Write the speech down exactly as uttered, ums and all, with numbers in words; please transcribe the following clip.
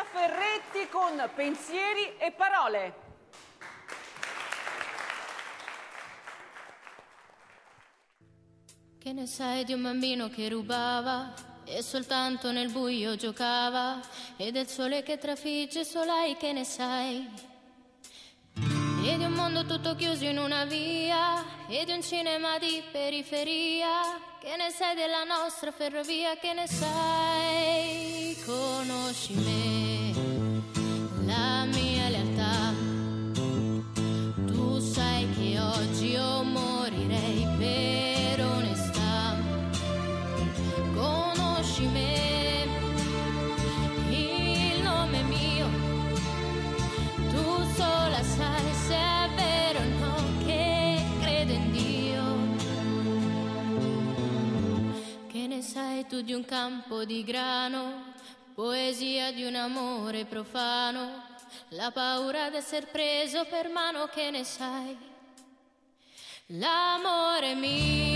Ferretti con Pensieri e Parole. Che ne sai di un bambino che rubava e soltanto nel buio giocava, e del sole che trafigge solai, che ne sai? E di un mondo tutto chiuso in una via, e di un cinema di periferia, che ne sai della nostra ferrovia, che ne sai? Conosci me, la mia lealtà, tu sai che oggi io morirei per onestà. Conosci me, il nome mio, tu sola sai se è vero o no che credo in Dio. Che ne sai tu di un campo di grano, poesia di un amore profano, la paura d'esser preso per mano, che ne sai? L'amore mio